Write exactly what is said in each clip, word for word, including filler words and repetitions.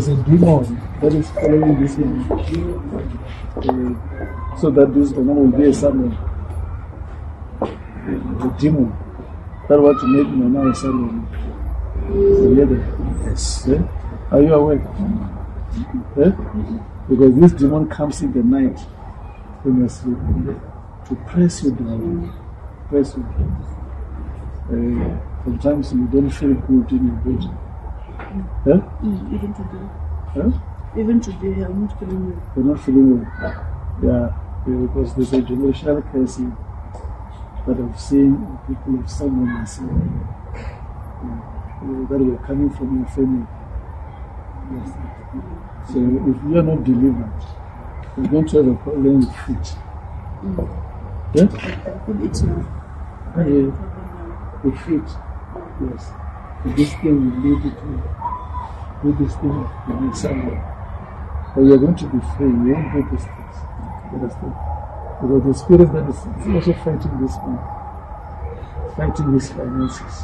a demon that is following this image. Uh, so that this demon will be a summon. A demon that want to make Mama a summon. Yes. Yeah? Are you awake? Yeah? Because this demon comes in the night when you're sleeping to press you down. Press you down. Uh, sometimes you don't feel good in your body. Yeah? Mm, even today. Huh? Even today, I'm not feeling well. You're not feeling well? Yeah, yeah, because there's a generational curse that I've seen people of someone and say, uh, that were coming from your family. Yes. So if you are not delivered, you're going to have a problem with feet. Mm. Yeah? I could eat now. Uh, yeah. With feet. Yes. So this thing will lead you to do this thing in somewhere. But you're going to be free. You won't do these things. You understand? Because the spirit that is also fighting this man, fighting his finances.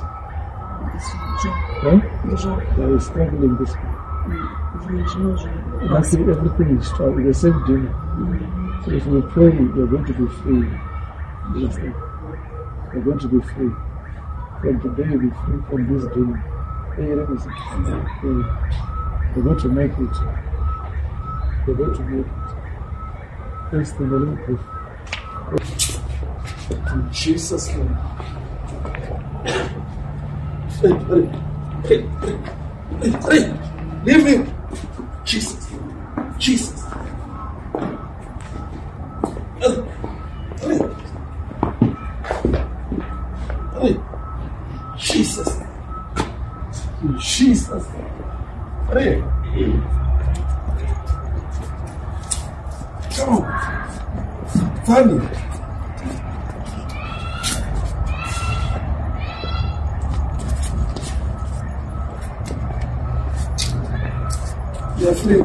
Huh? They are struggling this man. That's it, everything is struggling. The same demon. Mm. So if we pray, you're going to be free. You understand? You're going to be free. From today, you'll be free from this demon. You're going to make it. You're going to make it. Praise the Lord. In Jesus' name. Hey, hey, hey, hey, hey. Leave me. Jesus. Jesus. Hey, hey. Hey. Jesus. In Jesus. Hey. Come on. Funny. You're free.